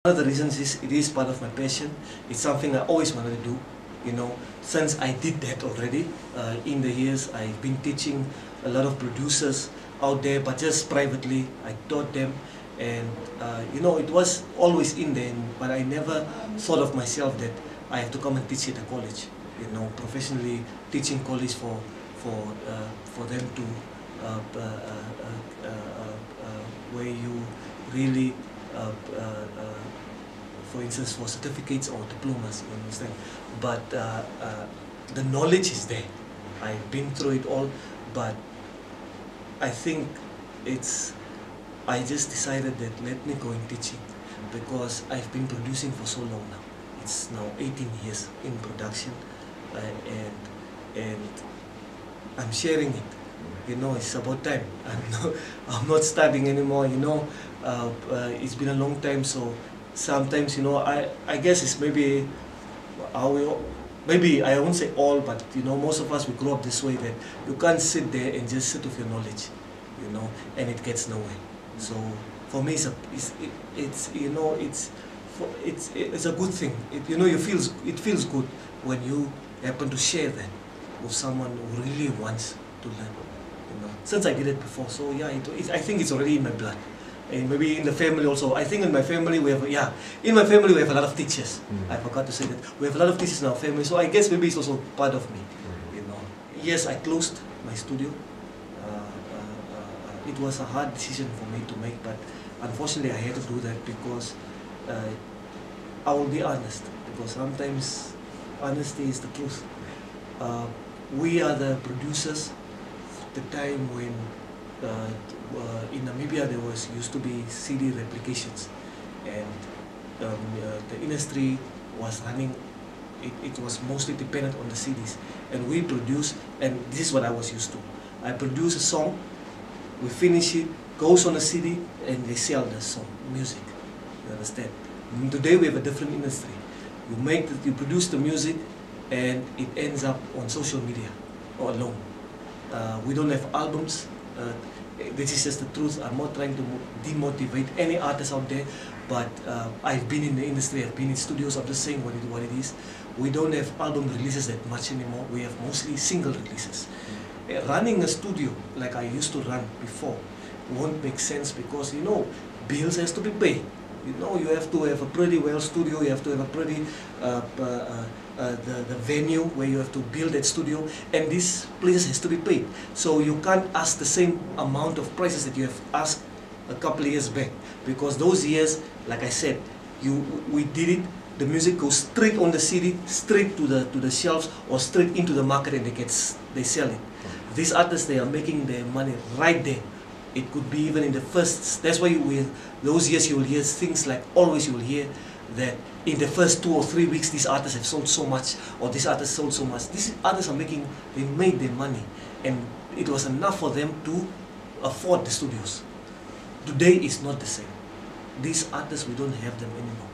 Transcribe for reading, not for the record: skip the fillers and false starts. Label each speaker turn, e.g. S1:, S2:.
S1: One of the reasons is it is part of my passion. It's something I always wanted to do. You know, since I did that already, in the years I've been teaching a lot of producers out there, but just privately. I taught them, and you know, it was always in there, but I never thought of myself that I have to come and teach at a college. You know, professionally teaching college for them to where you really for instance, for certificates or diplomas, you understand. But the knowledge is there. I've been through it all, but I think I just decided that let me go in teaching, because I've been producing for so long now. It's now 18 years in production, and I'm sharing it. You know, it's about time. I'm not studying anymore. You know, it's been a long time, so sometimes, you know, I guess it's maybe maybe I won't say all, but you know, most of us, we grow up this way, that you can't sit there and just sit with your knowledge, you know, and it gets nowhere. So for me, it's you know, it's a good thing. You know, it feels good when you happen to share that with someone who really wants to learn. You know, since I did it before, so yeah, I think it's already in my blood. And maybe in the family also. I think in my family we have, in my family we have a lot of teachers. I forgot to say that. We have a lot of teachers in our family, so I guess maybe it's also part of me, you know. Yes, I closed my studio. It was a hard decision for me to make, but unfortunately I had to do that because I will be honest, because sometimes honesty is the truth. We are the producers. The time when in Namibia there used to be CD replications, and the industry was running, it was mostly dependent on the CDs, and we produce, and this is what I was used to. I produce a song, we finish it, goes on a CD, and they sell the song, music, you understand? Today we have a different industry. You produce the music, and it ends up on social media or alone. We don't have albums. This is just the truth. I'm not trying to demotivate any artist out there, but I've been in the industry, I've been in studios. I'm just saying what it is. We don't have album releases that much anymore. We have mostly single releases. Running a studio like I used to run before won't make sense, because, you know, bills has to be paid. You know, you have to have a pretty well studio, you have to have a pretty the venue where you have to build that studio, and these places has to be paid. So you can't ask the same amount of prices that you have asked a couple of years back, because those years, like I said, we did it. The music goes straight on the CD, straight to the shelves, or straight into the market, and they sell it. These artists, they are making their money right there. It could be even in the first. That's why those years you will hear things like, always you will hear that in the first 2 or 3 weeks these artists have sold so much, or this artist sold so much. These artists they made their money, and it was enough for them to afford the studios. Today is not the same. These artists, we don't have them anymore.